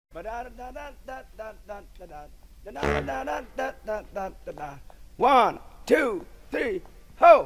One, two, three, ho!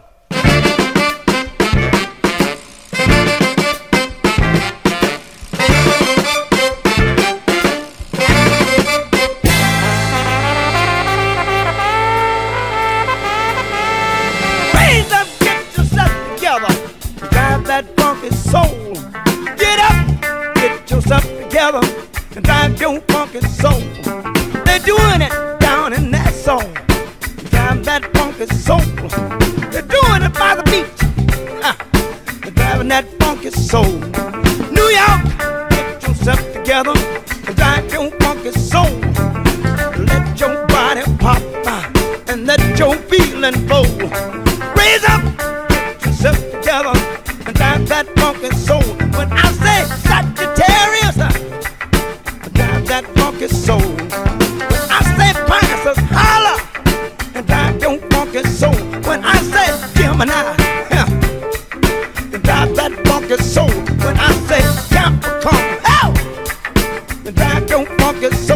Raise up, get yourself together, drive that funky soul. Get up, get yourself together, and drive your funky soul. They're doing it down in that soul. Drive that funky soul. They're doing it by the beach. They're driving that funky soul. New York, get yourself together and drive your funky soul. Let your body pop and let your feeling flow. Raise up, get yourself together and drive that funky soul. When I say Sagittarius, drive that funky soul. When I say Pisces, holla and drive your funky soul. When I say Gemini, drive that funky soul. When I say Capricorn, drive your funky soul.